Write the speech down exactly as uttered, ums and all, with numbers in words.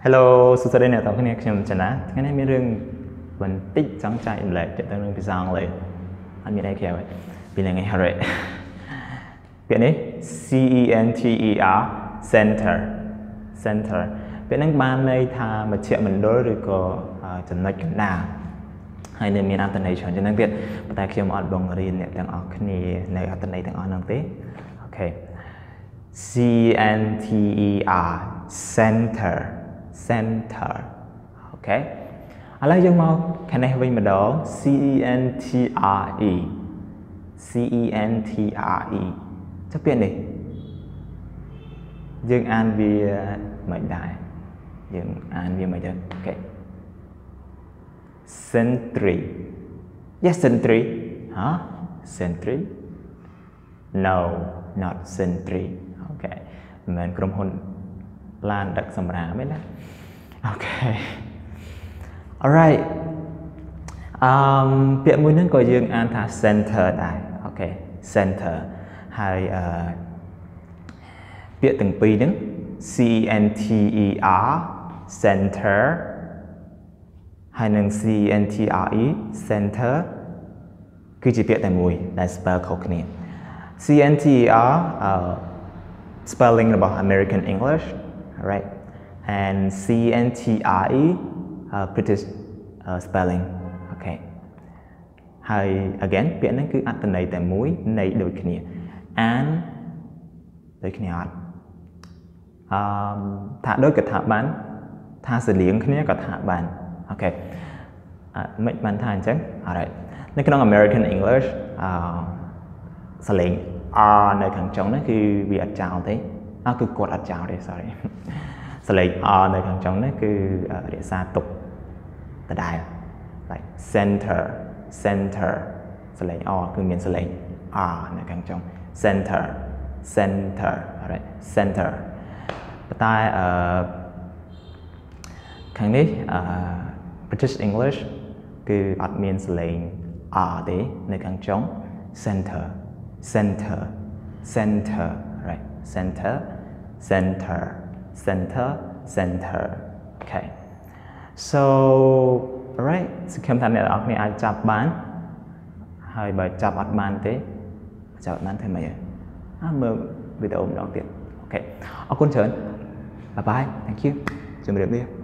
Hello សួស្តីអ្នកទាំងគ្នាខ្ញុំចនាថ្ងៃនេះមានរឿងបន្តិចចង់ចែកម្លែកទៅនឹងភាសាអង់គ្លេសអត់មានអីក្រៅពីនឹងឯងហើយពាក្យនេះ C E N T E R center center ពាក្យនេះបានន័យថាមជ្ឈមណ្ឌលឬក៏ចំណុចកណ្ដាលហើយនៅមានអត្ថន័យច្រើនជាងហ្នឹងទៀតប៉ុន្តែខ្ញុំអត់បង្រៀនអ្នកទាំងអស់គ្នានៅអត្ថន័យទាំងអស់ហ្នឹងទេអូខេ C N T E R center center អូខេឥឡូវយើងមកខាងនេះវិញម្ដង C E N T R E C E N T R E ចុះពាក្យនេះយើងអានវាមិនដែរយើងអានវាមិនទៅអូខេ Sentry yes Sentry huh Sentry no not Sentry អូខេមិនមែនក្រុមហ៊ុនឡានដឹកសម្រាមទេណាអូខេ alright អឺពាក្យមួយហ្នឹងក៏យើងអានថា center ដែរអូខេ center ហើយអឺពាក្យទាំងពីរហ្នឹង C N T E R center ហើយនឹង C N T R E center គឺជាពាក្យតែមួយដែល spell ខុសគ្នា C N T E R អឺ spelling របស់ American English right and C N T R E uh, British uh, spelling okay ហើយ again ពាក្យហ្នឹងគឺអត្ថន័យតែមួយន័យដូចគ្នាអានដូចគ្នាអត់អឺថាដូចក៏ថាបានថាសលៀងគ្នាក៏ថាបានអូខេអឺមិនបានថាអញ្ចឹង alright នៅក្នុង American English អឺសលេង R នៅខាងចុងហ្នឹងគឺវាអត់ចោលទេអើគឺគាត់អត់ចោលទេ sorry សលេង R នៅខាងចុងនេះគឺរក្សាទុកដដែល like center center សលេង R គឺមានសលេង R នៅខាងចុង center center alright center ប៉ុន្តែអឺខាងនេះអឺ British English គឺអត់មានសលេង R ទេនៅខាងចុង center center center right center center center center okay so alright សង្ឃឹមថាអ្នកនរគ្នាអាចចាប់បានហើយបើចាប់អត់បានទេចាប់អត់បានធ្វើម៉េចអើមើលវីដេអូម្ដងទៀតអូខេអរគុណច្រើន bye bye thank you ជម្រាបលា